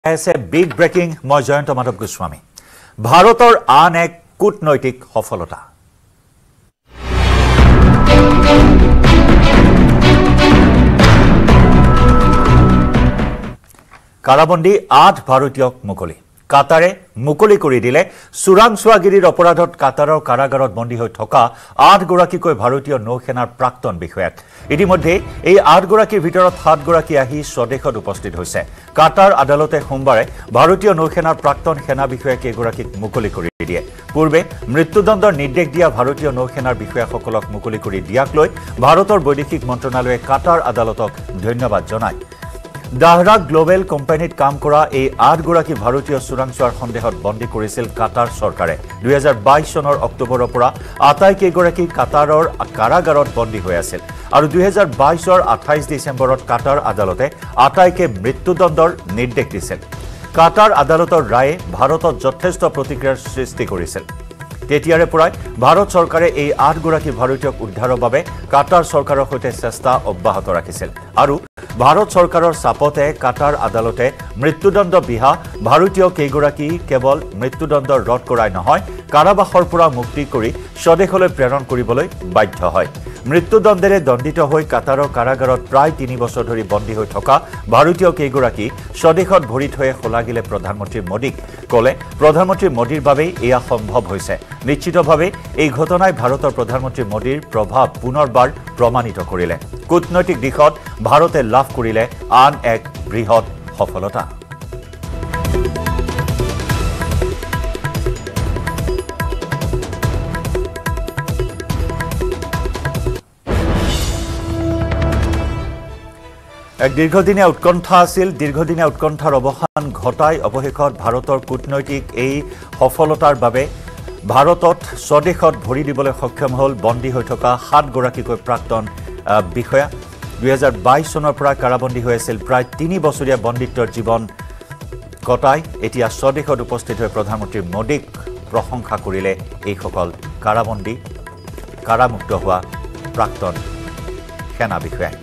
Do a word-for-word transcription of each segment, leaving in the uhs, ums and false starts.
আছে big breaking মই জয়ন্ত মাধৱ গোস্বামী ভাৰতৰ আন এক কূটনৈতিক সফলতা কাৰাবন্দী আঠ ভাৰতীয়ক মুকলি কাটাৰে মুকলি কৰি দিলে চোৰাংচোৱাগিৰিৰ অপৰাধত কাটাৰৰ কাৰাগাৰত বন্দী হৈ থকা আঠ গৰাকীকৈ ভাৰতীয় নৌসেনাৰ প্ৰাক্তন বিষয়াক ইতিমধ্যে এই আঠ গৰাকীৰ ভিতৰত সাত গৰাকী আহি স্বদেশত উপস্থিত হৈছে কাটাৰ আদালতে সোমবাৰে ভাৰতীয় নৌসেনাৰ প্ৰাক্তন সেনা বিষয়াক এগৰাকীক মুকলি কৰি দিয়ে পূৰ্বে মৃত্যুদণ্ডৰ নিৰ্দেশ দিয়া ভাৰতীয় নৌসেনাৰ বিষয়াসকলক মুকলি কৰি দিয়াক লৈ ভাৰতৰ বৈদেশিক মন্ত্ৰণালয়ে কাটাৰ আদালতক ধন্যবাদ জনায় দাহৰা গ্লোবেল কোম্পানীত কাম কৰা এই আঠ গৰাকী ভাৰতীয় চোৰাংচোৱাৰ সন্দেহত বন্দী কৰিছিল কাটাৰ চৰকাৰে দুই হাজাৰ বাইশ চনৰ অক্টোবৰৰ পৰা আটাইকেইগৰাকী কাটাৰৰ কাৰাগাৰত বন্দী হৈ আছিল আৰু দুই হাজাৰ বাইশৰ আঠাইশ ডিচেম্বৰত কাটাৰ আদালতে আটাইকে মৃত্যুদণ্ডৰ নিৰ্দেশ দিছিল কাটাৰ আদালতৰ ৰায়ে ভাৰতত যথেষ্ট প্ৰতিক্ৰিয়াৰ সৃষ্টি কৰিছিল তেতিয়াৰে পৰাই ভাৰত চৰকাৰে এই আঠ গৰাকী ভাৰতীয়ক উদ্ধাৰৰ বাবে কাটাৰ চৰকাৰৰ সৈতে চেষ্টা অব্যাহত ৰাখিছিল আৰু ভাৰত চৰকাৰৰ চাপতে কাটাৰ আদালতে মৃত্যুদণ্ড বিহা ভাৰতীয় কেইগৰাকী কেৱল মৃত্যুদণ্ড ৰদ কৰাই নহয় কাৰাবাসৰ পৰা মুক্তি কৰি স্বদেশলৈ প্ৰেৰণ কৰিবলৈ বাধ্য হয় মৃত্যুদণ্ডেৰে দণ্ডিত হৈ কাটাৰৰ কাৰাগাৰত প্ৰায় তিনি বছৰ ধৰি বন্দী হৈ থকা ভাৰতীয় কেইগৰাকী স্বদেশত ভৰি থৈয়ে শলাগিলে প্ৰধানমন্ত্ৰী মোদীক ক'লে প্ৰধানমন্ত্ৰী মোদীৰ বাবেই এয়া সম্ভৱ হৈছে নিশ্চিতভাৱে এই ঘটনাই ভাৰতৰ প্ৰধানমন্ত্ৰী মোদীৰ প্ৰভাৱ পুনৰবাৰ প্ৰমাণিত কৰিলে কূটনৈতিক দিশত ভাৰতে লাভ কৰিলে আন এক বৃহৎ সফলতা এক দীৰ্ঘদিনীয়া উৎকণ্ঠা আছিল দীৰ্ঘদিনীয়া উৎকণ্ঠাৰ অৱসান ঘটাই অৱশেষত ভাৰতৰ কূটনৈতিক এই সফলতাৰ বাবে ভাৰতত স্বদেশত ভৰি দিবলৈ সক্ষম হ'ল বন্দী হৈ থকা সাত গৰাকীকৈ প্ৰাক্তন বিষয়া দুই হাজাৰ বাইশ চনৰ পৰা কাৰাবন্দী হৈ আছিল প্ৰায় তিনি বছৰীয়া বন্দীত্বৰ জীৱন কটাই এতিয়া স্বদেশত উপস্থিত হৈ প্ৰধানমন্ত্ৰী মোদীক প্ৰশংসা কৰিলে এইসকল কাৰাবন্দী কাৰামুক্ত হোৱা প্ৰাক্তন সেনা বিষয়াই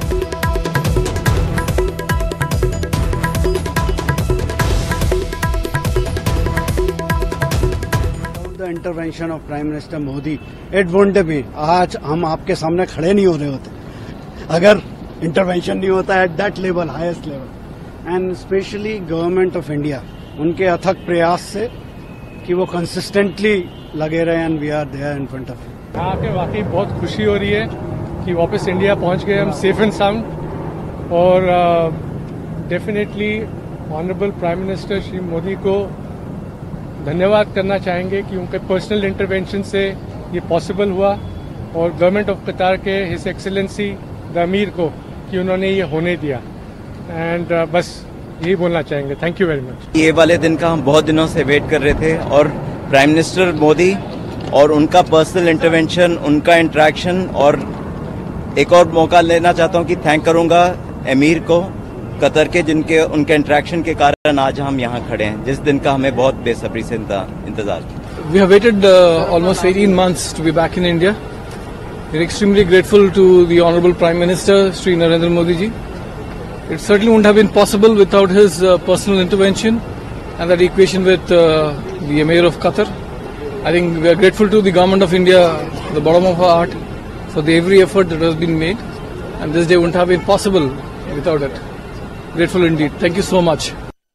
The intervention of Prime Minister Modi, it wouldn't be. आज हम आपके सामने खड़े नहीं हो रहे होते अगर intervention नहीं होता at that level, highest level, and especially Government of India, उनके अथक प्रयास से कि वो consistently लगे रहे and we are there in front of. यहाँ आके वाकई बहुत खुशी हो रही है कि वापस इंडिया पहुँच गए हम safe and sound और definitely honorable Prime Minister Shri Modi को धन्यवाद करना चाहेंगे कि उनके पर्सनल इंटरवेंशन से ये पॉसिबल हुआ और गवर्नमेंट ऑफ कतार के हिज एक्सेलेंसी द अमीर को कि उन्होंने ये होने दिया एंड uh, बस यही बोलना चाहेंगे थैंक यू वेरी मच ये वाले दिन का हम बहुत दिनों से वेट कर रहे थे और प्राइम मिनिस्टर मोदी और उनका पर्सनल इंटरवेंशन उनका इंटरेक्शन और एक और मौका लेना चाहता हूँ कि थैंक करूँगा अमीर को कतर के जिनके उनके इंटरेक्शन के कारण आज हम यहाँ खड़े हैं जिस दिन का हमें बहुत बेसब्री से इंतजार we have waited almost eighteen months to be back in India. We are extremely grateful to the Honorable Prime Minister Shri Narendra Modi ji. It certainly wouldn't have been possible without his uh, personal intervention and that equation with uh, the Emir of Qatar. I think we are grateful to the Government of India, the bottom of our heart, for the every effort that has been made, and this day wouldn't have been possible without it. Grateful indeed. Thank you so much.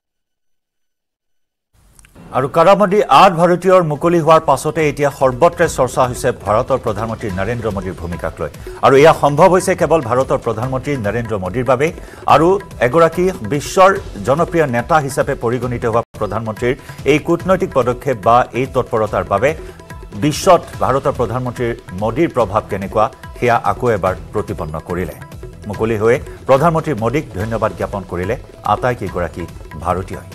আৰু কাৰাবন্দী আঠ ভাৰতীয়ৰ মুকলি হোৱাৰ পাছতে এতিয়া সৰ্বত্ৰে চৰ্চা হৈছে ভাৰতৰ প্ৰধানমন্ত্ৰী নৰেন্দ্ৰ মোদীৰ ভূমিকাক লৈ আৰু এয়া সম্ভৱ হৈছে কেৱল ভাৰতৰ প্ৰধানমন্ত্ৰী নৰেন্দ্ৰ মোদীৰ বাবে আৰু এগৰাকী বিশ্বৰ জনপ্ৰিয় নেতা হিচাপে পৰিগণিত হোৱা প্ৰধানমন্ত্ৰীৰ এই কূটনৈতিক পদক্ষেপ বা এই তৎপৰতাৰ বাবে বিশ্বত ভাৰতৰ প্ৰধানমন্ত্ৰী মোদীৰ প্ৰভাৱ কেনেকুৱা সেয়া আকৌ এবাৰ প্ৰতিপন্ন কৰিলে মুকলি হৈ প্ৰধানমন্ত্ৰী মোদীক ধন্যবাদ জ্ঞাপন কৰিলে আটাইকেইগৰাকী ভাৰতীয়ই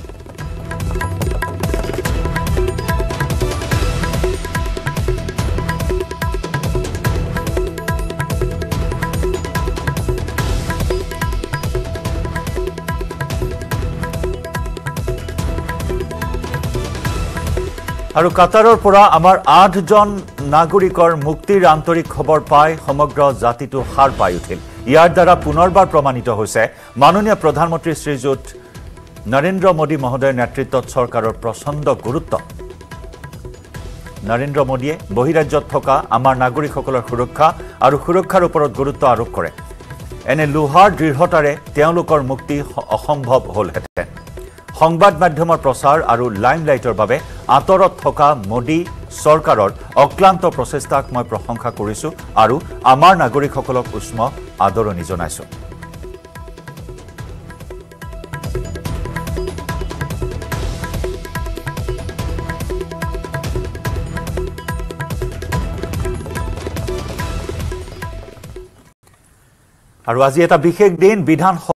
আৰু কাটাৰৰ পৰা আমাৰ আঠজন নাগৰিকৰ মুক্তিৰ আন্তৰিক খবৰ পাই সমগ্ৰ জাতিটো হার পাই উঠিল ইয়াৰ দ্বাৰা পুনৰবাৰ প্ৰমাণিত হৈছে মাননীয় প্ৰধানমন্ত্ৰী শ্ৰীযুত নৰেন্দ্ৰ মোদী মহোদয়ৰ নেতৃত্বত চৰকাৰৰ প্ৰচণ্ড গুৰুত্ব নৰেন্দ্ৰ মোদীয়ে বহিৰাজ্যত থকা আমাৰ নাগৰিকসকলৰ সুৰক্ষা আৰু সুৰক্ষাৰ ওপৰত গুৰুত্ব আৰোপ কৰে এনে লোহাৰ দৃঢ়তাৰে তেওঁলোকৰ মুক্তি অসম্ভৱ হ'লহেঁতেন সংবাদ মাধ্যমৰ প্ৰচাৰ আৰু লাইমলাইটৰ বাবে আঁতৰত থকা মোদী চৰকাৰৰ অক্লান্ত প্ৰচেষ্টাক মই প্ৰশংসা কৰিছো আৰু আমাৰ নাগৰিকসকলক উষ্ম আদৰণি জনাইছো আৰু আজি এটা বিশেষ দিন বিধান